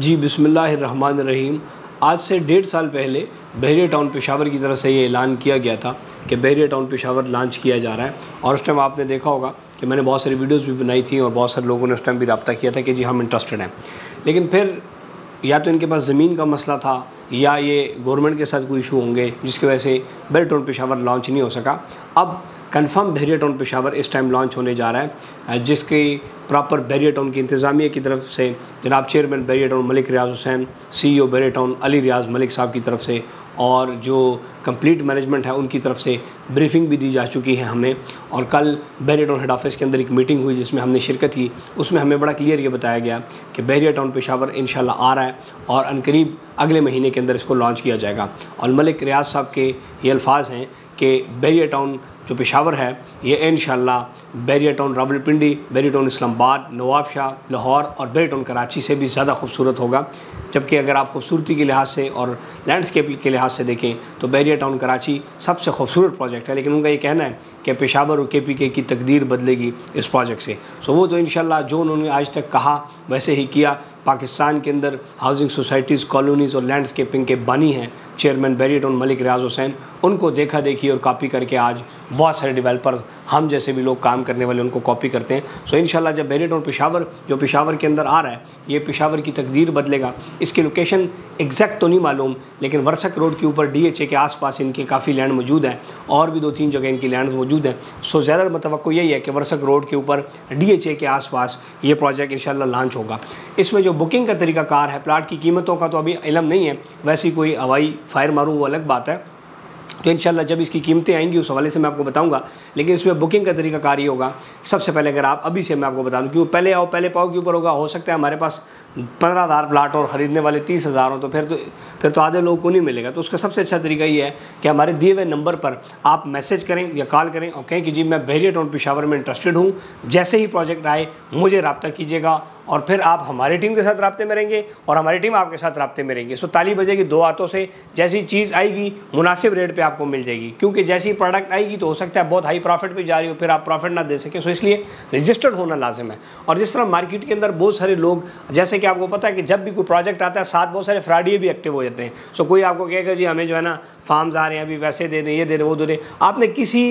जी बिस्मिल्लाहिर्रहमानिर्रहीम। आज से 1.5 साल पहले बहरिया टाउन पेशावर की तरफ से ये ऐलान किया गया था कि बहरिया टाउन पेशावर लॉन्च किया जा रहा है। और उस टाइम आपने देखा होगा कि मैंने बहुत सारी वीडियोस भी बनाई थी और बहुत सारे लोगों ने उस टाइम भी रब्ता किया था कि जी हम इंटरेस्टेड हैं। लेकिन फिर या तो इनके पास ज़मीन का मसला था या ये गवर्नमेंट के साथ कोई इशू होंगे जिसकी वजह से बहरिया टाउन पेशावर लॉन्च नहीं हो सका। अब कंफर्म बहरिया टाउन पेशावर इस टाइम लॉन्च होने जा रहा है, जिसकी प्रॉपर बहरिया टाउन की इंतज़ामिया की तरफ से जनाब चेयरमैन बहरिया टाउन मलिक रियाज हुसैन, CEO बहरिया टाउन अली रियाज मलिक साहब की तरफ से और जो कंप्लीट मैनेजमेंट है उनकी तरफ से ब्रीफिंग भी दी जा चुकी है हमें। और कल बहरिया टाउन हेड ऑफिस के अंदर एक मीटिंग हुई जिसमें हमने शिरकत की। उसमें हमें बड़ा क्लियर ये बताया गया कि बहरिया टाउन पेशावर इंशाल्लाह आ रहा है और अनकरीब अगले महीने के अंदर इसको लॉन्च किया जाएगा। और मलिक रियाज साहब के ये अल्फाज हैं कि बहरिया टाउन जो पेशावर है ये इंशाल्लाह बहरिया टाउन रावलपिंडी, बहरिया टाउन इस्लामाबाद, नवाबशाह, लाहौर और बहरिया टाउन कराची से भी ज़्यादा खूबसूरत होगा। जबकि अगर आप खूबसूरती के लिहाज से और लैंडस्केप के लिहाज से देखें तो बहरिया टाउन कराची सबसे खूबसूरत प्रोजेक्ट है। लेकिन उनका ये कहना है कि पेशावर और KPK की तकदीर बदलेगी इस प्रोजेक्ट से। सो वो तो इंशाल्लाह जो उन्होंने आज तक कहा वैसे ही किया। पाकिस्तान के अंदर हाउसिंग सोसाइटीज़, कॉलोनीज़ और लैंडस्केपिंग के बानी हैं चेयरमैन बहरिया टाउन मलिक रियाज हुसैन। उनको देखा देखी और कॉपी करके आज बहुत सारे डेवलपर्स, हम जैसे भी लोग काम करने वाले, उनको कॉपी करते हैं। सो इंशाल्लाह जब बहरिया टाउन पेशावर जो पेशावर के अंदर आ रहा है ये पेशावर की तकदीर बदलेगा। इसकी लोकेशन एग्जैक्ट तो नहीं मालूम, लेकिन वर्सक रोड के ऊपर DHA के आसपास इनके काफ़ी लैंड मौजूद हैं और भी 2-3 जगह इनकी लैंड मौजूद हैं। सो ज़्यादा मतवक्को यही है कि वर्सक रोड के ऊपर DHA के आसपास ये प्रोजेक्ट इंशाल्लाह लॉन्च होगा। इसमें जो बुकिंग का तरीकाकार है, प्लाट की कीमतों का तो अभी इल्म नहीं है, वैसी कोई हवाई फायर मारूँ वो अलग बात है। तो इंशाल्लाह जब इसकी कीमतें आएंगी उस हवाले से मैं आपको बताऊंगा। लेकिन इसमें बुकिंग का तरीकाकार ये होगा, सबसे पहले अगर आप अभी से मैं आपको बता दूं कि वो पहले आओ पहले पाओ के ऊपर होगा। हो सकता है हमारे पास 15,000 प्लाट और ख़रीदने वाले 30,000 हो, तो फिर तो आधे लोगों को नहीं मिलेगा। तो उसका सबसे अच्छा तरीका ये है कि हमारे दिए हुए नंबर पर आप मैसेज करें या कॉल करें और कहें कि जी मैं बहरिया टाउन पेशावर में इंटरेस्टेड हूँ। जैसे ही प्रोजेक्ट आए मुझे रब्ता कीजिएगा और फिर आप हमारी टीम के साथ रब्ते में रहेंगे और हमारी टीम आपके साथ रब्ते में रहेंगे। सो ताली बजेगी 2 हाथों से। जैसी चीज़ आएगी मुनासिब रेट पे आपको मिल जाएगी, क्योंकि जैसी प्रोडक्ट आएगी तो हो सकता है बहुत हाई प्रॉफिट पे जा रही हो, फिर आप प्रॉफिट ना दे सकें। सो इसलिए रजिस्टर्ड होना लाजिम है। और जिस तरह मार्केट के अंदर बहुत सारे लोग, जैसे कि आपको पता है कि जब भी कोई प्रोजेक्ट आता है साथ बहुत सारे फ्रॉडिये भी एक्टिव हो जाते हैं। सो कोई आपको कहेगा जी हमें जो है ना फार्म्स आ रहे हैं, अभी वैसे दे दें, ये दे दें, वो दे दें। आपने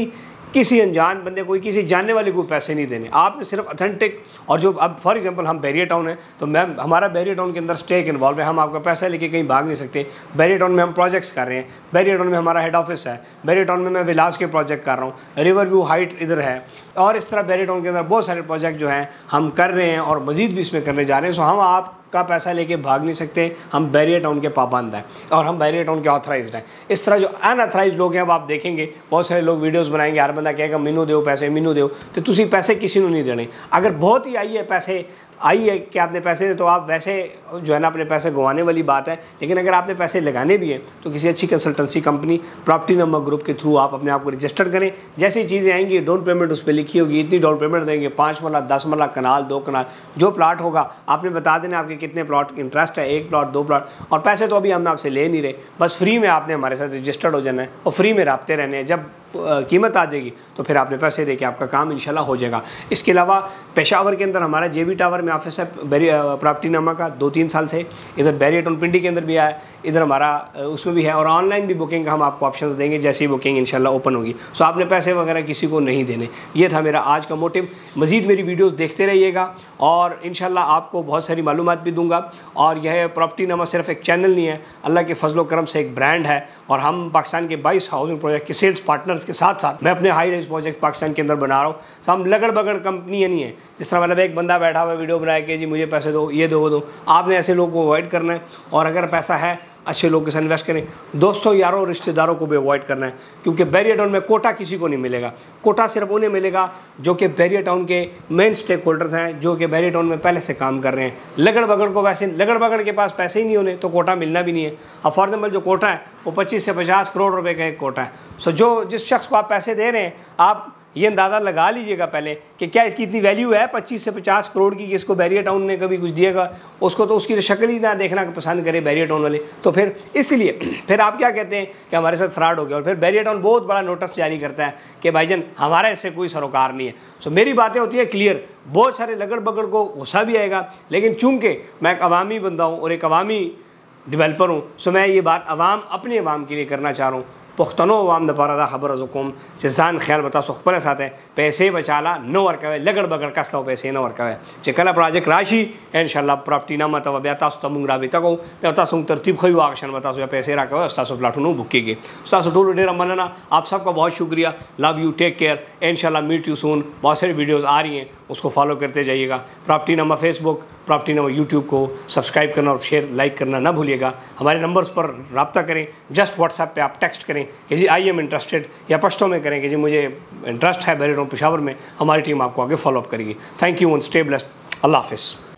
किसी अनजान बंदे को, किसी जानने वाले को पैसे नहीं देने। आपने सिर्फ ऑथेंटिक, और जो अब फॉर एग्जांपल हम बहरिया टाउन है तो हमारा बहरिया टाउन के अंदर स्टेक इन्वॉल्व है। हम आपका पैसा लेके कहीं भाग नहीं सकते। बहरिया टाउन में हम प्रोजेक्ट्स कर रहे हैं, बहरिया टाउन में हमारा हेड ऑफिस है, बहरिया टाउन में मैं विलास के प्रोजेक्ट कर रहा हूँ, रिवर व्यू हाइट इधर है, और इस तरह बहरिया टाउन के अंदर बहुत सारे प्रोजेक्ट जो हैं हम कर रहे हैं और मजीद भी इसमें करने जा रहे हैं। सो हम आपका पैसा लेके भाग नहीं सकते। हम बहरिया टाउन के पाबंद हैं और हम बहरिया टाउन के ऑथराइज्ड हैं। इस तरह जो अनऑथराइज्ड लोग हैं अब आप देखेंगे बहुत सारे लोग वीडियोस बनाएंगे, हर बंदा कहेगा मीनू दो पैसे, मीनू दो। तो तुसी पैसे किसी को नहीं देने। अगर बहुत ही आई है पैसे आई है कि आपने पैसे दे, तो आप वैसे जो है ना अपने पैसे गंवाने वाली बात है। लेकिन अगर आपने पैसे लगाने भी हैं तो किसी अच्छी consultancy company property number group के थ्रू आप अपने आप को रजिस्टर करें। जैसी चीज़ें आएंगी डाउन पेमेंट उस पर लिखी होगी, इतनी डाउन पेमेंट देंगे, 5 मरला, 10 मरला, कनाल, 2 कनाल, जो प्लाट होगा आपने बता देना आपके कितने प्लॉट इंटरेस्ट है, 1 प्लॉट, 2 प्लॉट। और पैसे तो अभी हम आपसे ले नहीं रहे, बस फ्री में आपने हमारे साथ रजिस्टर्ड हो जाना है और फ्री में रब्ते रहने हैं। जब कीमत आ जाएगी तो फिर आपने पैसे दे के आपका काम इंशाल्लाह हो जाएगा। इसके अलावा पेशावर के अंदर हमारा JB टावर में ऑफिस है प्रॉपर्टी नामा का 2-3 साल से। इधर बहरिया टाउन पिंडी के अंदर भी है, इधर हमारा उसमें भी है। और ऑनलाइन भी बुकिंग का हम आपको ऑप्शंस देंगे जैसी बुकिंग इंशाल्लाह ओपन होगी। सो आपने पैसे वगैरह किसी को नहीं देने। ये था मेरा आज का मोटिव। मज़ीद मेरी वीडियोस देखते रहिएगा और इंशाल्लाह आपको बहुत सारी मालूमात भी दूंगा। और यह प्रॉपर्टी नामा सिर्फ एक चैनल नहीं है, अल्लाह के फजलो करम से एक ब्रांड है। और हम पाकिस्तान के 22 हाउसिंग प्रोजेक्ट के सेल्स पार्टनर्स के साथ साथ मैं अपने हाई राइज प्रोजेक्ट पाकिस्तान के अंदर बना रहा हूँ। सो हम लगड़ बगड़ कंपनी नहीं है जिस तरह मतलब एक बंदा बैठा हुआ वीडियो बनाया कि जी मुझे पैसे दो, ये दो, वो दो। आपने ऐसे लोगों को अवॉइड करना है और अगर पैसा है अच्छे लोगों के साथ इन्वेस्ट करें। दोस्तों, यारों, रिश्तेदारों को भी अवॉइड करना है, क्योंकि बहरिया टाउन में कोटा किसी को नहीं मिलेगा। कोटा सिर्फ उन्हें मिलेगा जो कि बहरिया टाउन के मेन स्टेक होल्डर्स हैं, जो कि बहरिया टाउन में पहले से काम कर रहे हैं। लगड़ बगड़ को वैसे लगड़ बगड़ के पास पैसे ही नहीं होने तो कोटा मिलना भी नहीं है। अब फॉर एग्जाम्पल जो कोटा है वो 25 से 50 करोड़ रुपए का एक कोटा है। सो जिस शख्स को आप पैसे दे रहे हैं, आप ये अंदाज़ा लगा लीजिएगा पहले कि क्या इसकी इतनी वैल्यू है 25 से 50 करोड़ की कि इसको बैरियर टाउन ने कभी कुछ दिएगा, उसको तो उसकी तो शक्ल ही ना देखना पसंद करे बैरियर टाउन वाले। तो फिर इसलिए फिर आप क्या कहते हैं कि हमारे साथ फ्रॉड हो गया, और फिर बैरियर टाउन बहुत बड़ा नोटिस जारी करता है कि भाईजान हमारा इससे कोई सरोकार नहीं है। सो मेरी बातें होती है क्लियर, बहुत सारे लगड़ बगड़ को गुस्सा भी आएगा, लेकिन चूंकि मैं एक अवामी बंदा हूँ और एक अवामी डेवलपर हूँ, सो मैं ये बात अपने अवाम के लिए करना चाह रहा हूँ। पुख्तनो अवाम दपारा खबर अजुकुम जिसान ख्याल बता सुखपल साथ है पैसे बचाला न वर्कवे लगड़ बगड़ कसलो पैसे न वर्कवे चिकला प्रोजेक्ट राशि इंशाल्लाह प्रॉपर्टी ना मत बेता तमुंग राबिता को बेता सुंग तरतीब खई आक्शन बता सो पैसे रखो उस्ताद प्लाटूनो बुके के उस्ताद टोलो डेरा मनना। आप सबका बहुत शुक्रिया, लव यू, टेक केयर, इंशाल्लाह मीट यू सून। बहुत सारी वीडियोज़ आ रही हैं, उसको फॉलो करते जाइएगा। Property Nama Facebook, property Nama YouTube को सब्सक्राइब करना और शेयर लाइक करना ना भूलिएगा। हमारे नंबर्स पर रब्ता करें, जस्ट व्हाट्सएप पे आप टेक्स्ट करें कि जी आई एम इंटरेस्टेड, या पश्तो में करें कि जी मुझे इंटरेस्ट है बैरियर टाउन पेशावर में, हमारी टीम आपको आगे फॉलोअप करेगी। Thank you and stay blessed. अल्लाह हाफिज़।